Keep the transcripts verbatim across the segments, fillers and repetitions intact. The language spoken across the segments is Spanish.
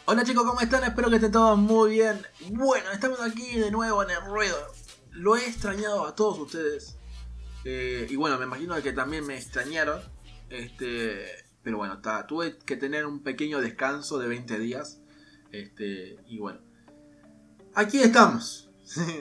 Hola chicos, ¿cómo están? Espero que estén todos muy bien. Bueno, estamos aquí de nuevo en el ruedo. Lo he extrañado a todos ustedes. Eh, y bueno, me imagino que también me extrañaron. Este, pero bueno, está, tuve que tener un pequeño descanso de veinte días. Este, y bueno, aquí estamos.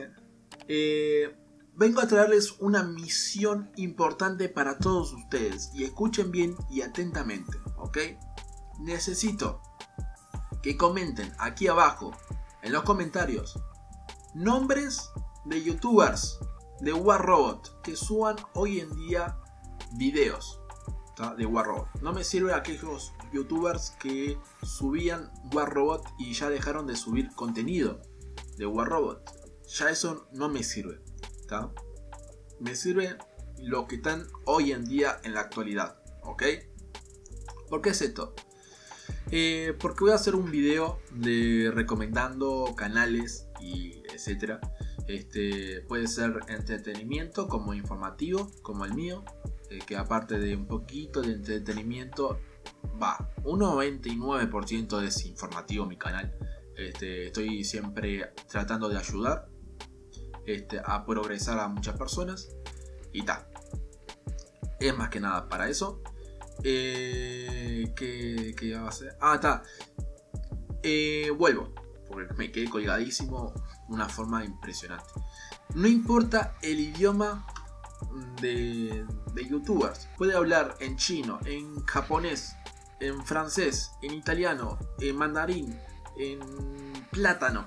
eh, vengo a traerles una misión importante para todos ustedes. Y escuchen bien y atentamente, ¿ok? Necesito que comenten aquí abajo en los comentarios nombres de youtubers de War Robot que suban hoy en día videos, ¿tá? De War Robot. No me sirve aquellos youtubers que subían War Robot y ya dejaron de subir contenido de War Robot. Ya eso no me sirve, ¿tá? Me sirve lo que están hoy en día en la actualidad, ¿ok? ¿Por qué es esto? Eh, porque voy a hacer un video de recomendando canales y etcétera. Este puede ser entretenimiento como informativo, como el mío, eh, que aparte de un poquito de entretenimiento, va, un noventa y nueve por ciento es informativo mi canal. Este, estoy siempre tratando de ayudar este, a progresar a muchas personas y tal. Es más que nada para eso. Eh, ¿qué, ¿Qué va a hacer? Ah, está. Eh, vuelvo, porque me quedé colgadísimo de una forma impresionante. No importa el idioma de, de youtubers. Puede hablar en chino, en japonés, en francés, en italiano, en mandarín, en plátano,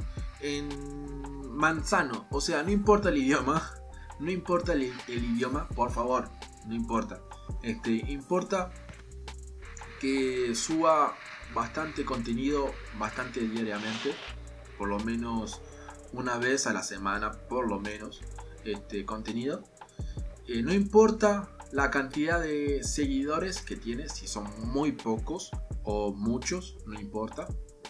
en manzano. O sea, no importa el idioma. No importa el, el idioma, por favor. No importa. Este, importa que suba bastante contenido, bastante diariamente, por lo menos una vez a la semana, por lo menos, este contenido. Eh, no importa la cantidad de seguidores que tienes, si son muy pocos o muchos, no importa.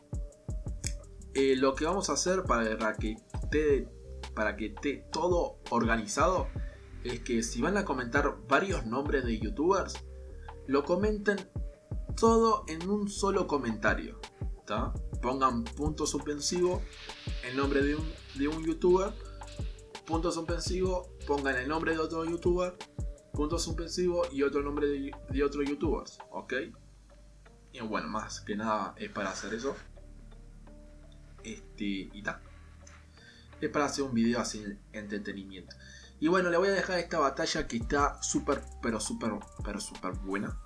Eh, lo que vamos a hacer para que esté, para que esté todo organizado es que si van a comentar varios nombres de youtubers, lo comenten todo en un solo comentario, ¿tá? Pongan punto suspensivo el nombre de un, de un youtuber, punto suspensivo, pongan el nombre de otro youtuber, punto suspensivo y otro nombre de, de otro youtuber, ¿ok? Y bueno, más que nada es para hacer eso. Este, y tal. Es para hacer un video así de entretenimiento. Y bueno, le voy a dejar esta batalla que está súper, pero súper, pero súper buena.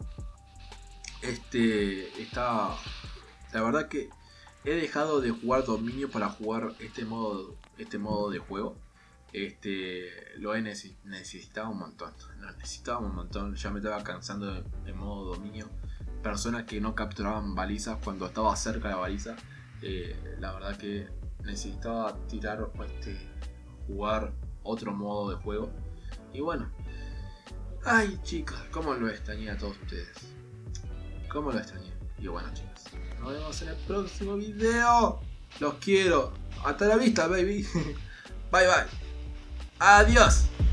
Este, está... La verdad que he dejado de jugar Dominio para jugar este modo, este modo de juego. Este, lo he neces necesitado un montón. Lo necesitaba un montón. Ya me estaba cansando de, de modo Dominio. Personas que no capturaban balizas cuando estaba cerca de la baliza. Eh, la verdad que necesitaba tirar, este, jugar otro modo de juego. Y bueno, ay chicos, cómo lo extrañé a todos ustedes. Cómo lo extrañé. Y bueno chicos, nos vemos en el próximo video. Los quiero. Hasta la vista, baby. Bye bye. Adiós.